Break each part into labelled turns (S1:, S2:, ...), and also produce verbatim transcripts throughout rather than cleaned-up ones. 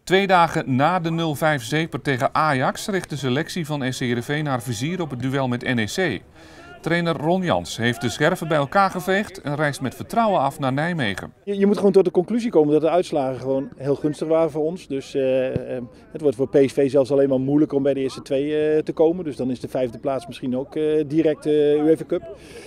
S1: Twee dagen na de nul vijf zege tegen Ajax richt de selectie van S C Heerenveen haar vizier op het duel met N E C. Trainer Ron Jans heeft de scherven bij elkaar geveegd en reist met vertrouwen af naar Nijmegen.
S2: Je, je moet gewoon tot de conclusie komen dat de uitslagen gewoon heel gunstig waren voor ons. Dus uh, het wordt voor P S V zelfs alleen maar moeilijker om bij de eerste twee uh, te komen. Dus dan is de vijfde plaats misschien ook uh, direct uh, UEFA Cup.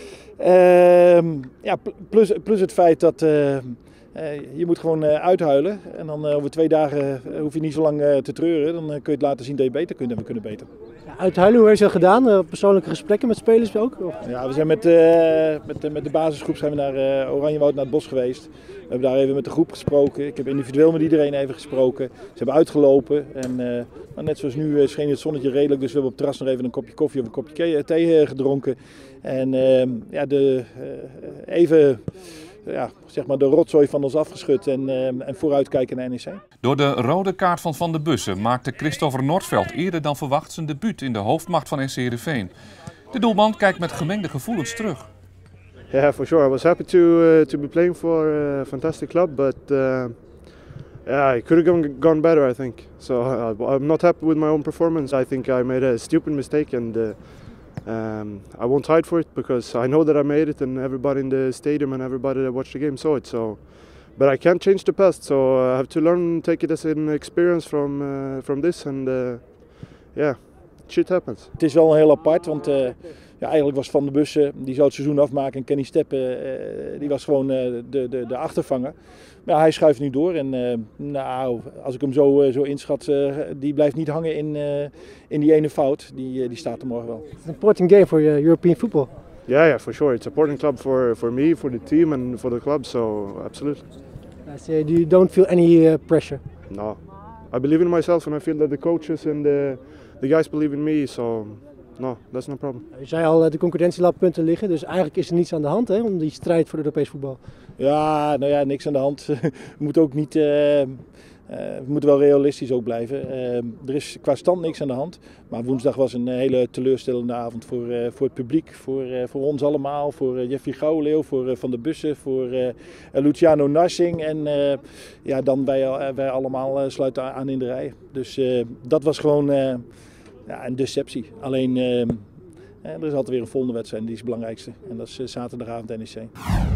S2: Uh, ja, plus, plus het feit dat uh, uh, je moet gewoon uh, uithuilen. En dan uh, over twee dagen uh, hoef je niet zo lang uh, te treuren. Dan uh, kun je het laten zien dat je beter kunt en we kunnen beter.
S3: Ja, uithuilen, hoe heb je dat gedaan? Uh, persoonlijke gesprekken met spelers ook? Of?
S2: Ja, we zijn met, uh, met, met de basisgroep zijn we naar uh, Oranjewoud, naar het bos geweest. We hebben daar even met de groep gesproken. Ik heb individueel met iedereen even gesproken. Ze hebben uitgelopen. En, uh, nou, net zoals nu uh, scheen het zonnetje redelijk. Dus we hebben op het terras nog even een kopje koffie of een kopje thee uh, gedronken. En uh, ja, de, uh, even ja, zeg maar de rotzooi van ons afgeschud en, uh, en vooruitkijken naar N E C.
S1: Door de rode kaart van Van der Bussen maakte Christopher Nordveld eerder dan verwacht zijn debuut in de hoofdmacht van S C Heerenveen. De doelman kijkt met gemengde gevoelens terug.
S4: Yeah, for sure. I was happy to uh, to be playing for a fantastic club, but uh, yeah, it could have gone, gone better, I think. So uh, I'm not happy with my own performance. I think I made a stupid mistake, and uh, um, I won't hide for it because I know that I made it, and everybody in the stadium and everybody that watched the game saw it. So, but I can't change the past, so I have to learn, take it as an experience from uh, from this, and uh, yeah, shit happens.
S2: Het is wel heel apart, want uh, ja, eigenlijk was Van der Bussen, die zou het seizoen afmaken en Kenny Steppen, uh, die was gewoon uh, de, de, de achtervanger. Maar ja, hij schuift nu door en uh, nou, als ik hem zo, uh, zo inschat, uh, die blijft niet hangen in, uh, in die ene fout, die, uh, die staat er morgen wel.
S3: It's an important game for uh, European football.
S4: Yeah, yeah, for sure. It's an important club for, for me, for the team and for the club, so absolutely.
S3: I say, do you don't feel any uh, pressure?
S4: No, I believe in myself and I feel that the coaches and the, the guys believe in me, so no, that's no problem.
S3: Je zei al, de concurrentie laat punten liggen, dus eigenlijk is er niets aan de hand hè, om die strijd voor het Europees voetbal.
S2: Ja, nou ja, niks aan de hand. We moeten ook niet, uh, uh, we moeten wel realistisch ook blijven. Uh, er is qua stand niks aan de hand, maar woensdag was een hele teleurstellende avond voor, uh, voor het publiek, voor, uh, voor ons allemaal, voor uh, Jeffrey Gouwleeuw, voor uh, Van der Bussen, voor uh, Luciano Narsing en uh, ja, dan wij, uh, wij allemaal uh, sluiten aan in de rij. Dus uh, dat was gewoon uh, ja, een deceptie. Alleen uh, er is altijd weer een volgende wedstrijd en die is het belangrijkste en dat is uh, zaterdagavond N E C.